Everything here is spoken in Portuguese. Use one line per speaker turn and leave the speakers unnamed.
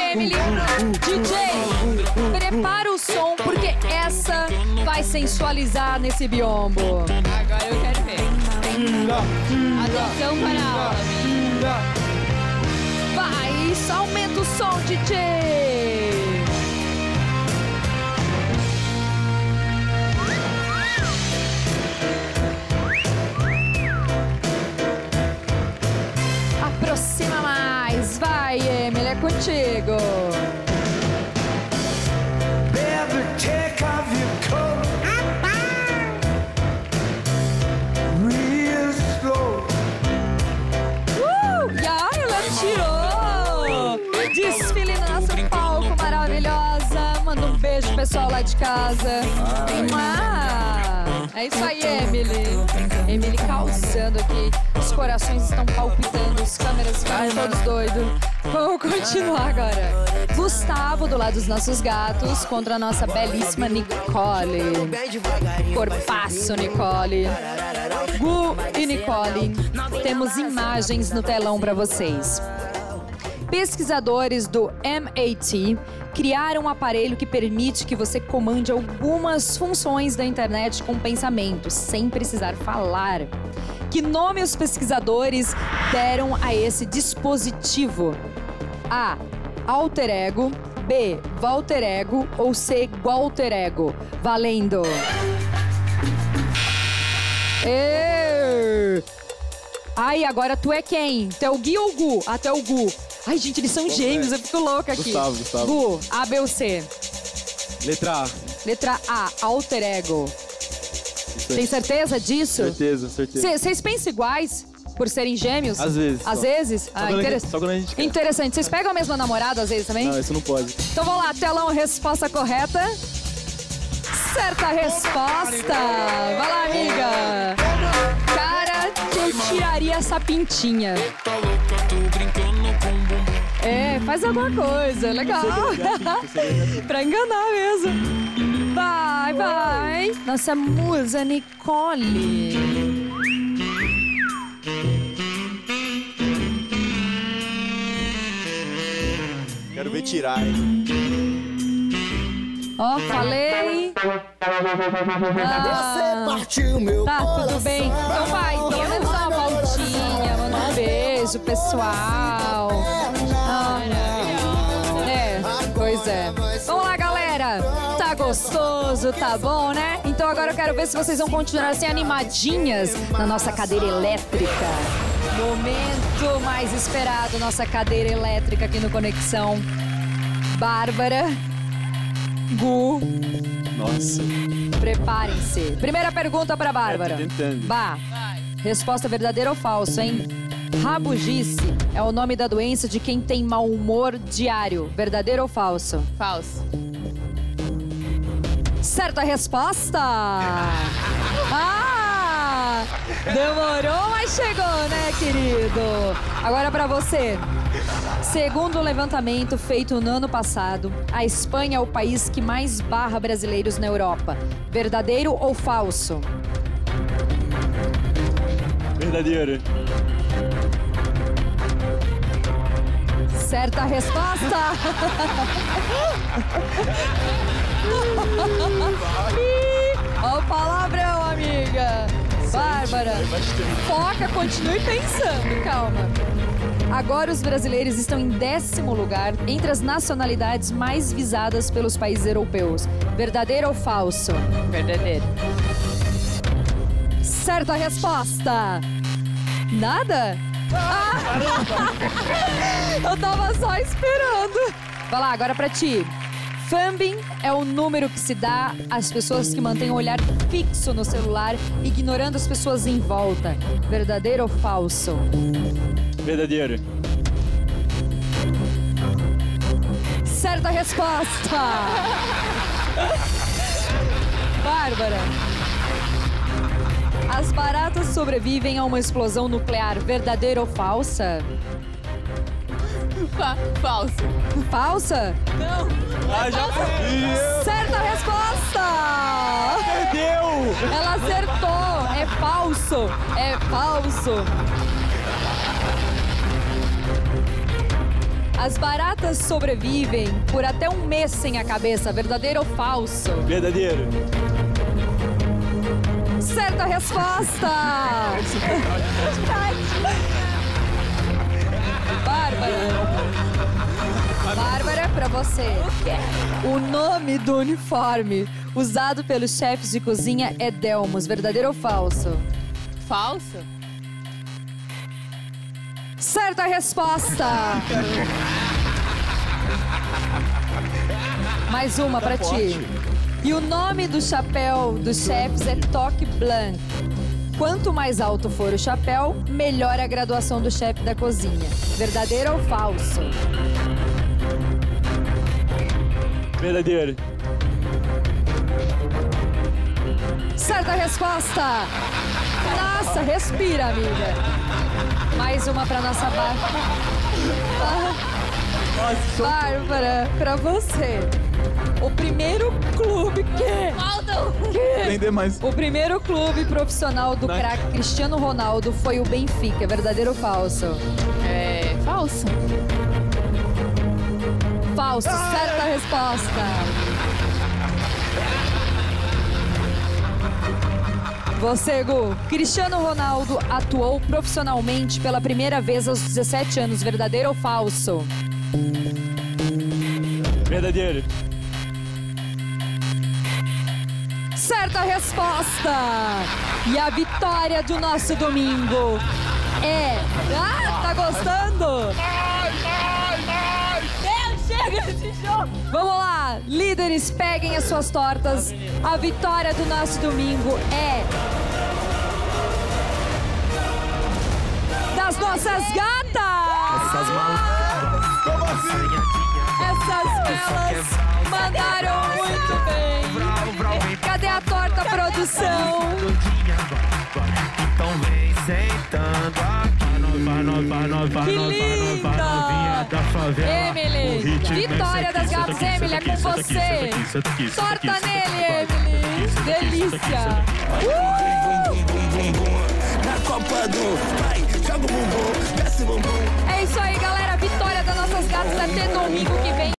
Emily. DJ, prepara o som, porque essa vai sensualizar nesse biombo.
Agora eu quero ver. Atenção para a aula, menina.
Vai, só aumenta o som, DJ. Aproxima mais. Vai, Emily, é contigo. Desfile no nosso palco, maravilhosa. Manda um beijo pro pessoal lá de casa. É isso aí, Emily. Emily causando aqui. Os corações estão palpitando, as câmeras ficam todos doidos. Vamos continuar agora. Gustavo do lado dos nossos gatos contra a nossa belíssima Nicole. Corpaço, Nicole. Gu e Nicole, temos imagens no telão para vocês. Pesquisadores do MIT criaram um aparelho que permite que você comande algumas funções da internet com pensamentos, sem precisar falar. Que nome os pesquisadores deram a esse dispositivo? A. Alter Ego. B. Walter Ego. Ou C. Walter Ego. Valendo! Ai, agora tu é quem? Tu é o Gui ou o Gu? Até o Gu. Ai, gente, eles são gêmeos, eu fico louca aqui.
Gustavo.
Gu, A, B ou C?
Letra A.
Letra A, Alter Ego. Tem certeza disso?
Certeza.
Vocês pensam iguais por serem gêmeos?
Às vezes.
Às vezes?
Só quando a gente quer.
Interessante. Vocês pegam a mesma namorada às vezes também?
Não, isso não pode.
Então vamos lá, telão, resposta correta. Certa resposta. Vai lá, amiga. Cara, eu tiraria essa pintinha. Faz alguma coisa, legal. Pra enganar mesmo. Vai. Nossa musa, Nicole.
Quero ver tirar, hein?
Ó, falei.
Você partiu meu
coração. Tudo bem. Então vai, pelo menos dá uma voltinha, manda um beijo, pessoal. Pois é. Vamos lá, galera. Tá gostoso, tá bom, né? Então agora eu quero ver se vocês vão continuar assim animadinhas na nossa cadeira elétrica. Momento mais esperado, nossa cadeira elétrica aqui no Conexão. Bárbara, Gu.
Nossa.
Preparem-se. Primeira pergunta pra Bárbara.
Tô tentando.
Resposta verdadeira ou falso, hein? Rabugice é o nome da doença de quem tem mau humor diário. Verdadeiro ou falso?
Falso.
Certa resposta! Demorou, mas chegou, né, querido? Agora pra você. Segundo o levantamento feito no ano passado, a Espanha é o país que mais barra brasileiros na Europa. Verdadeiro ou falso?
Verdadeiro.
Certa resposta! Ó o palavrão, amiga! Bárbara, foca, continue pensando, calma. Agora os brasileiros estão em 10º lugar entre as nacionalidades mais visadas pelos países europeus. Verdadeiro ou falso?
Verdadeiro.
Certa resposta! Nada? Eu tava só esperando. Vai lá, agora pra ti. Thumbing é o número que se dá às pessoas que mantêm o olhar fixo no celular, ignorando as pessoas em volta. Verdadeiro ou falso?
Verdadeiro.
Certa resposta! Bárbara. As baratas sobrevivem a uma explosão nuclear. Verdadeira ou falsa?
Falso.
Falsa?
Não.
Certa resposta!
Perdeu!
Ela acertou. É falso. É falso. As baratas sobrevivem por até um mês sem a cabeça. Verdadeiro ou falso?
Verdadeiro.
Certa resposta! Bárbara, pra você. O nome do uniforme usado pelos chefes de cozinha é Delmos. Verdadeiro ou falso?
Falso?
Certa resposta! Mais uma pra ti. E o nome do chapéu dos chefes é Toque Blanc. Quanto mais alto for o chapéu, melhor a graduação do chefe da cozinha. Verdadeiro ou falso?
Verdadeiro.
Certa resposta! Nossa, respira, amiga. Mais uma pra nossa Bárbara, pra você. O primeiro clube
Vender mais.
O primeiro clube profissional do craque Cristiano Ronaldo foi o Benfica. Verdadeiro ou falso?
É falso.
Falso. Certa resposta. Você, Gu. Cristiano Ronaldo atuou profissionalmente pela primeira vez aos 17 anos. Verdadeiro ou falso?
Verdadeiro.
Certa resposta! E a vitória do nosso domingo é... Ah, tá gostando? Deus, chega desse jogo! Vamos lá, líderes, peguem as suas tortas. A vitória do nosso domingo é... das nossas gatas!
Essas malucas.
Essas belas mandaram muito bem. Cadê a torta, produção?
Então vem sentando aqui.
Que linda! Emily, vitória das gatas. Emily, é com você. Torta nele, Emily. Delícia. É isso aí, galera. Vitória das nossas gatas até domingo que